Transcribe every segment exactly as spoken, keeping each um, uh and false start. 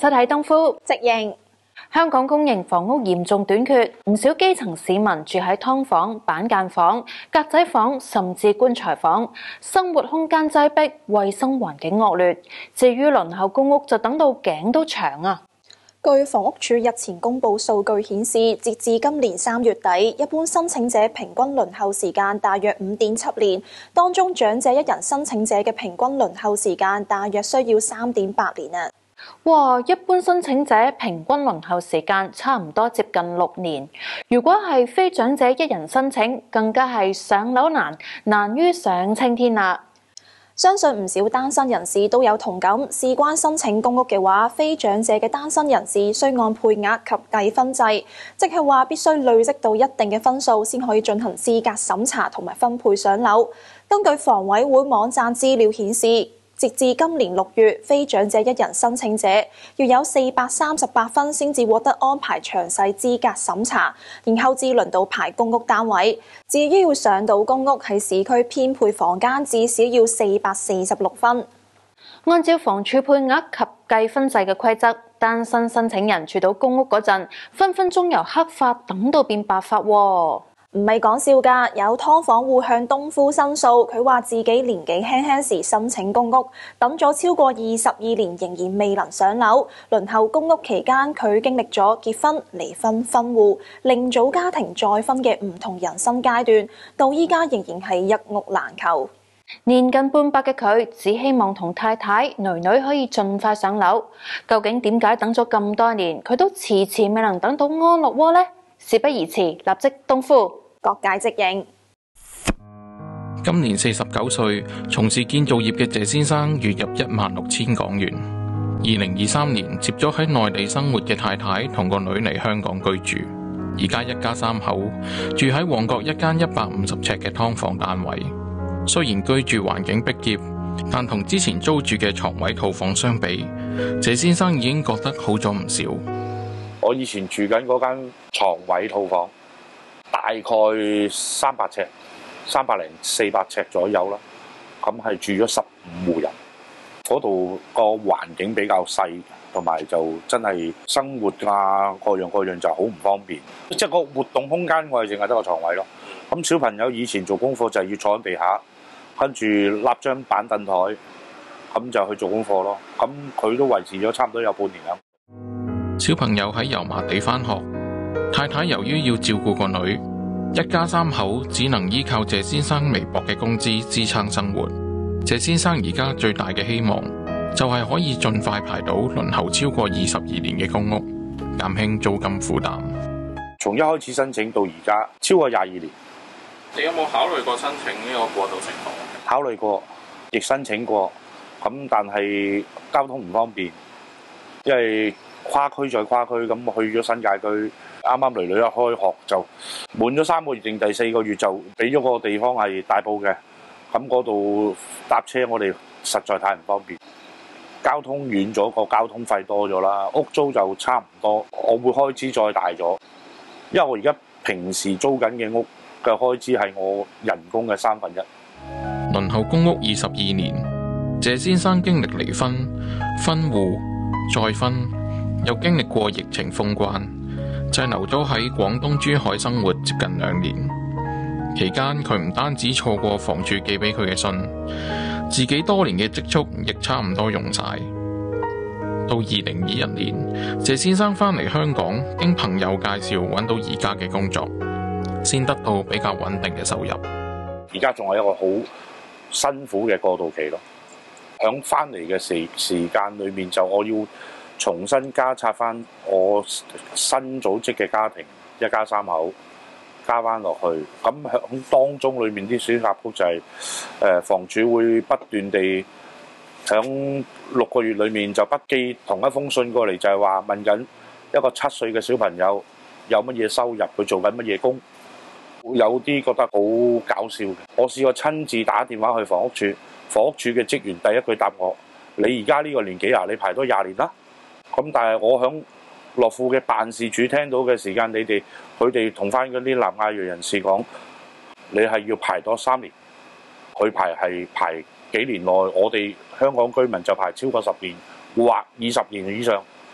收睇東夫直認。 香港公營房屋嚴重短缺，唔少基層市民住喺劏房、板間房、格仔房，甚至棺材房，生活空間擠迫，衛生環境惡劣。至於輪候公屋就等到頸都長啊！ 據房屋署日前公布數據顯示，截至今年三月底，一般申請者平均輪候時間大約五點七年，當中長者一人申請者嘅平均輪候時間大約需要三點八年啊！ 哇！一般申請者平均輪候時間差唔多接近六年，如果係非長者一人申請，更加係上樓難，難於上青天啦。 相信唔少單身人士都有同感，事關申請公屋嘅話，非長者嘅單身人士需按配額及計分制，即係話必須累積到一定嘅分數先可以進行資格審查同埋分配上樓。根據房委會網站資料顯示，截至今年六月，非長者一人申請者要有四百三十八分先至獲得安排詳細資格審查，然後至輪到排公屋單位。至於要上到公屋喺市區編配房間，至少要四百四十六分。 按照房署配額及計分制嘅規則，單身申請人住到公屋嗰陣，分分鐘由黑髮等到變白髮喎。 唔係講笑㗎，有劏房戶向東夫申訴，佢話自己年紀輕輕時申請公屋，等咗超過二十二年，仍然未能上樓。輪候公屋期間，佢經歷咗結婚、離婚、分戶、另組家庭再婚嘅唔同人生階段，到依家仍然係一屋難求。 年近半百嘅佢，只希望同太太、囡囡可以盡快上樓。究竟點解等咗咁多年，佢都遲遲未能等到安樂窩呢？事不宜遲，立即東夫各界直認。 今年四十九歲，從事建造業嘅謝先生月入一萬六千港元。二零二三年接咗喺內地生活嘅太太同個女嚟香港居住，而家一家三口住喺旺角一間一百五十尺嘅劏房單位。雖然居住環境逼仄，但同之前租住嘅床位套房相比，謝先生已經覺得好咗唔少。 我以前住緊嗰間床位套房，大概三百尺、三百零四百尺左右啦。咁係住咗十五戶人，嗰度個環境比較細，同埋就真係生活啊各樣各樣就好唔方便。即係個活動空間，我係淨係得個床位咯。咁小朋友以前做功課就係要坐喺地下，跟住立張板凳台，咁就去做功課咯。咁佢都維持咗差唔多有半年啦。 小朋友喺油麻地返學，太太由於要照顧個女，一家三口只能依靠謝先生微薄嘅工資支撐生活。謝先生而家最大嘅希望就係可以盡快排到輪候超過二十二年嘅公屋，減輕租金負擔。 從一開始申請到而家超過廿二年。 你有冇考慮過申請呢個過渡情況？ 考慮過，亦申請過，咁但係交通唔方便，因為跨區再跨區，咁去咗新界區，啱啱女女一開學就滿咗三個月定第四個月就俾咗個地方係大埔嘅，咁嗰度搭車我哋實在太唔方便，交通遠咗，個交通費多咗啦，屋租就差唔多，我會開支再大咗，因為我而家平時租緊嘅屋嘅開支係我人工嘅三分一。 輪候公屋二十二年，謝先生經歷離婚、分戶、再婚，又經歷過疫情封關，滯留咗喺廣東珠海生活接近兩年。期間佢唔單止錯過房署寄俾佢嘅信，自己多年嘅積蓄亦差唔多用晒。到二零二一年，謝先生返嚟香港，經朋友介紹揾到而家嘅工作，先得到比較穩定嘅收入。 而家仲係一個好辛苦嘅過渡期咯。響翻嚟嘅時時間裏面，就我要重新加插翻我新組織嘅家庭，一家三口加翻落去。咁響當中裏面啲選擇曲就係、是、誒房署會不斷地響六個月裏面就不寄同一封信過嚟，就係話問緊一個七歲嘅小朋友有乜嘢收入，佢做緊乜嘢工。有啲覺得好搞笑嘅，我試過親自打電話去房屋處，房屋處嘅職員第一句答我：你而家呢個年紀啊，你排多廿年啦。咁但係我響樂富嘅辦事處聽到嘅時間，你哋佢哋同翻嗰啲南亞裔人士講，你係要排多三年，佢排係排幾年內，我哋香港居民就排超過十年或二十年以上。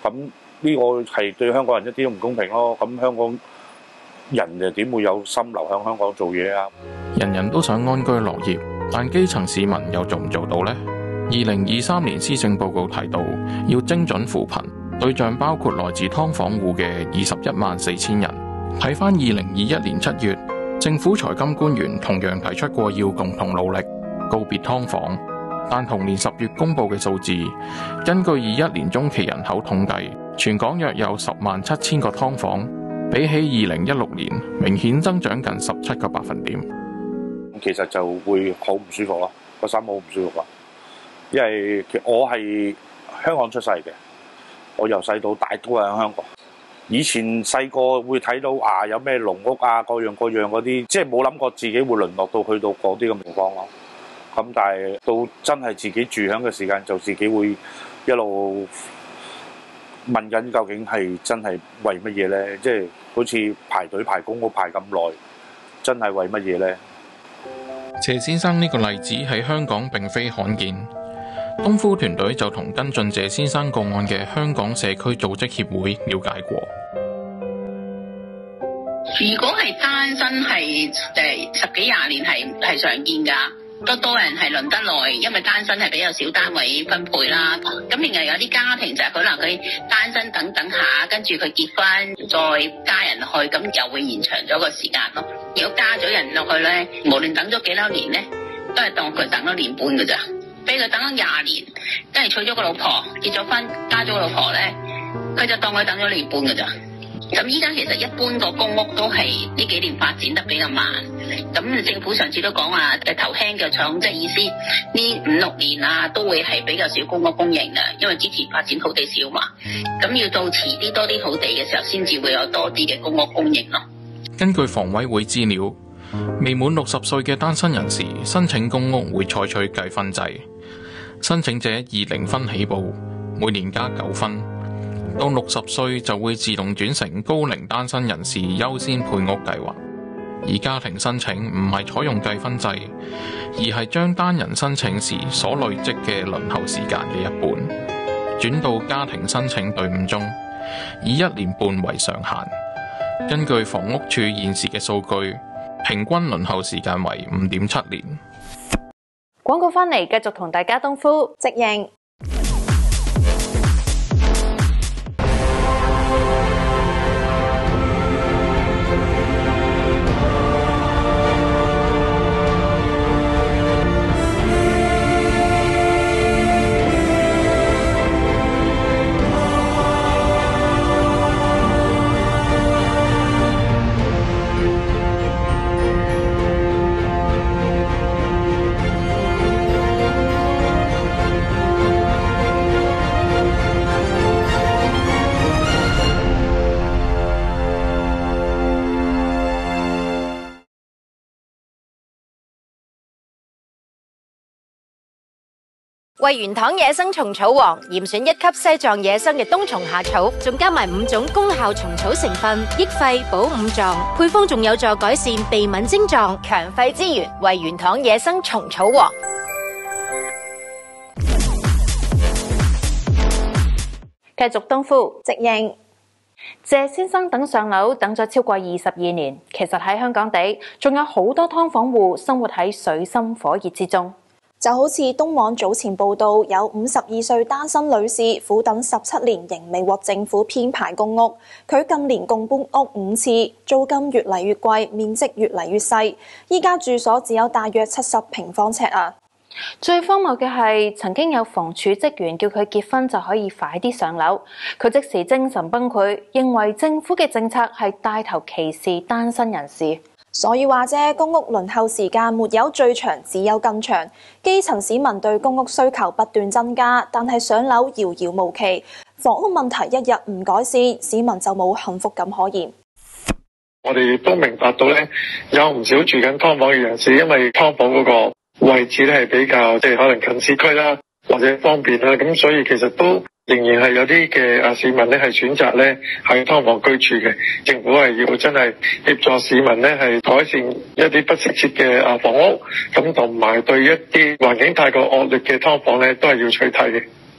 咁呢個係對香港人一啲都唔公平咯。咁香港人又點會有心留喺香港做嘢啊？ 人人都想安居樂業，但基層市民又做唔做到呢？二零二三年施政報告提到，要精準扶貧，對象包括來自劏房戶嘅二十一萬四千人。睇返二零二一年七月，政府財金官員同樣提出過要共同努力告別劏房，但同年十月公佈嘅數字，根據二一年中期人口統計，全港約有十萬七千個劏房，比起二零一六年明顯增長近十七個百分點。 其實就會好唔舒服咯，個心好唔舒服啊！因為我係香港出世嘅，我由細到大都係喺香港。以前細個會睇到啊，有咩籠屋啊，各樣各樣嗰啲，即係冇諗過自己會淪落到去到嗰啲咁嘅情況咯。咁但係到真係自己住響嘅時間，就自己會一路問緊究竟係真係為乜嘢呢？即係好似排隊排公屋排咁耐，真係為乜嘢呢？ 謝先生呢個例子喺香港並非罕見。東夫團隊就同跟進謝先生個案嘅香港社區組織協會了解過。 如果係單身係誒十幾廿年係係常見㗎，都多人係輪得耐，因為單身係比較少單位分配啦。咁另外有啲家庭就係可能佢單身等等下，跟住佢結婚再加人落去，咁又會延長咗個時間咯。如果加咗人落去咧，無論等咗幾多年咧，都係當佢等咗年半㗎咋。俾佢等咗廿年，跟住娶咗個老婆，結咗婚，加咗個老婆咧，佢就當佢等咗年半㗎咋。咁依家其實一般個公屋都係呢幾年發展得比較慢。咁政府上次都講話誒頭輕腳重，即係意思呢五六年啊都會係比較少公屋供應嘅，因為之前發展土地少嘛。咁要到遲啲多啲土地嘅時候，先至會有多啲嘅公屋供應咯。 根據房委會資料，未滿六十歲嘅單身人士申請公屋會採取計分制，申請者以零分起步，每年加九分。到六十歲就會自動轉成高齡單身人士優先配屋計劃，而家庭申請唔係採用計分制，而係將單人申請時所累積嘅輪候時間嘅一半，轉到家庭申請隊伍中，以一年半為上限。根據房屋署現時嘅數據，平均輪候時間為五點七年。 廣告翻嚟，繼續同大家東夫直認。 為原糖野生蟲草王嚴選一級西藏野生嘅冬蟲夏草，仲加埋五種功效蟲草成分，益肺補五臟，配方仲有助改善鼻敏症狀，強肺之源。為原糖野生蟲草王。 繼續東夫直認。 謝先生等上樓等咗超過二十二年，其實喺香港地仲有好多劏房戶生活喺水深火熱之中。 就好似東網早前報道，有五十二歲單身女士苦等十七年仍未獲政府編排公屋，佢近年共搬屋五次，租金越嚟越貴，面積越嚟越細，依家住所只有大約七十平方尺啊！ 最荒謬嘅係，曾經有房署職員叫佢結婚就可以快啲上樓，佢即時精神崩潰，認為政府嘅政策係帶頭歧視單身人士。 所以話啫，公屋輪候時間沒有最長，只有更長。基層市民對公屋需求不斷增加，但係上樓遙遙無期。房屋問題一日唔改善，市民就冇幸福感可言。 我哋亦都明白到咧，有唔少住緊劏房嘅人士，因為劏房嗰個位置咧係比較即係可能近市區啦，或者方便啦，咁所以其實都仍然係有啲嘅啊市民咧係選擇咧喺劏房居住嘅。政府係要真係協助市民咧係改善一啲不適切嘅啊房屋，咁同埋對一啲環境太過惡劣嘅劏房咧都係要取締嘅。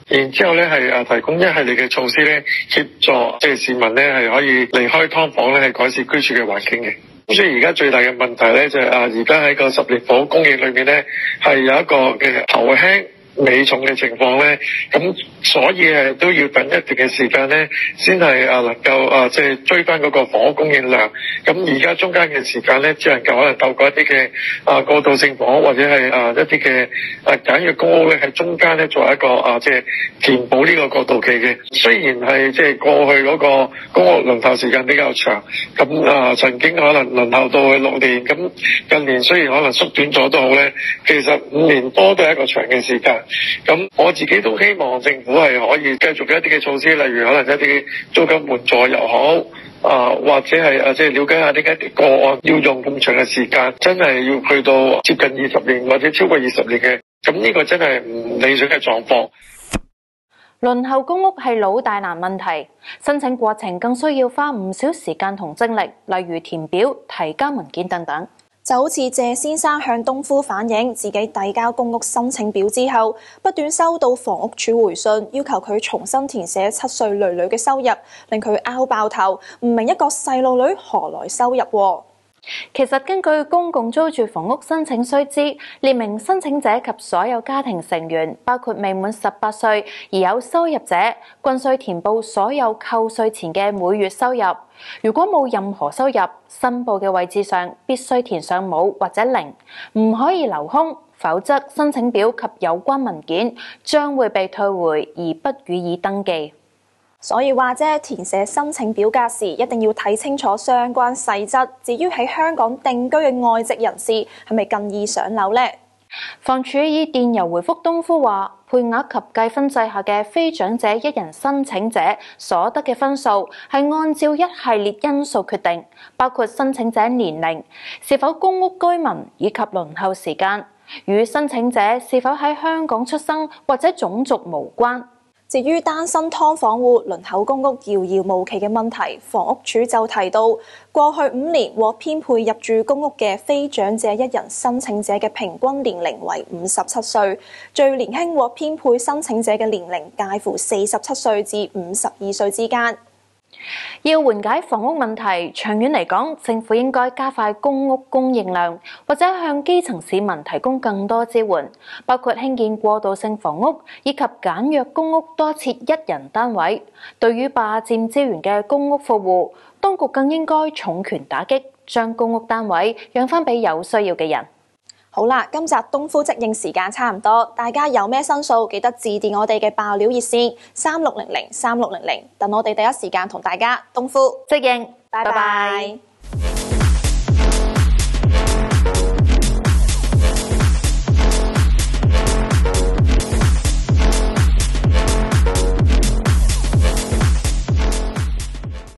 然之後咧係誒提供一系列嘅措施咧，協助即係市民咧係可以離開劏房咧，係改善居住嘅環境嘅。咁所以而家最大嘅問題咧就係啊，而家喺個十年房屋供應裏面咧係有一個嘅頭輕尾重嘅情況咧，咁所以誒都要等一段嘅時間咧，先係啊能夠啊即係追翻嗰個房屋供應量。咁而家中間嘅時間咧，只能夠可能透過一啲嘅啊過渡性房屋或者係啊一啲嘅啊簡約公屋咧，喺中間咧作為一個啊即係填補呢個過渡期嘅。雖然係即係過去嗰個公屋輪候時間比較長，咁啊曾經可能輪候到去六年，咁近年雖然可能縮短咗都好咧，其實五年多都係一個長嘅時間。咁我自己都希望政府係可以繼續一啲嘅措施，例如可能一啲租金援助又好，啊或者係啊即係了解下點解啲個案要用咁長嘅時間，真係要去到接近二十年或者超過二十年嘅，咁呢個真係唔理想嘅狀況。 輪候公屋係老大難問題，申請過程更需要花唔少時間同精力，例如填表、提交文件等等。 就好似謝先生向東夫反映，自己遞交公屋申請表之後，不斷收到房屋署回信，要求佢重新填寫七歲女女嘅收入，令佢拗爆頭，唔明一個細路女何來收入喎。 其實根據公共租住房屋申請須知，列明申請者及所有家庭成員，包括未滿十八歲而有收入者，均須填報所有扣稅前嘅每月收入。如果冇任何收入，申報嘅位置上必須填上冇或者零，唔可以留空，否則申請表及有關文件將會被退回而不予以登記。 所以話啫，填寫申請表格時一定要睇清楚相關細則。至於喺香港定居嘅外籍人士係咪更易上樓呢？ 房署以電郵回覆東夫話，配額及計分制下嘅非長者一人申請者所得嘅分數係按照一系列因素決定，包括申請者年齡、是否公屋居民以及輪候時間，與申請者是否喺香港出生或者種族無關。 至於單身劏房戶輪候公屋遙遙無期嘅問題，房屋署就提到，過去五年獲編配入住公屋嘅非長者一人申請者嘅平均年齡為五十七歲，最年輕獲編配申請者嘅年齡介乎四十七歲至五十二歲之間。要緩解房屋問題，長遠嚟講，政府應該加快公屋供應量，或者向基層市民提供更多支援，包括興建過渡性房屋以及簡約公屋多設一人單位。對於霸佔資源嘅公屋富戶，當局更應該重拳打擊，將公屋單位讓返俾有需要嘅人。 好啦，今集東夫即應時間差唔多，大家有咩申訴記得致電我哋嘅爆料熱線三六零零三六零零，等我哋第一時間同大家東夫即應， 拜拜。